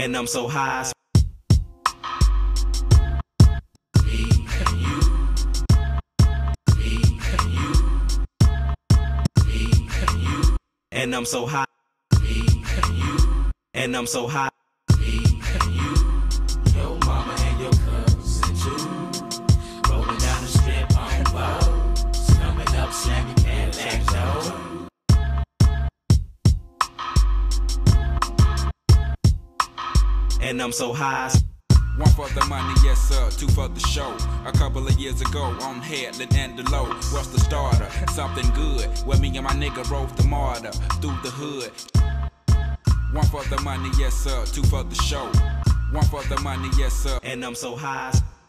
and I'm so high. And I'm so high. And I'm so high. Your mama and your cousin too. Rolling down the strip on boats. Coming up, slamming Cadillac door. And I'm so high. One for the money, yes sir, two for the show. A couple of years ago on Headland and the Low. What's the starter? Something good. Where me and my nigga rode the martyr through the hood. One for the money, yes sir, two for the show. One for the money, yes sir. And I'm so high.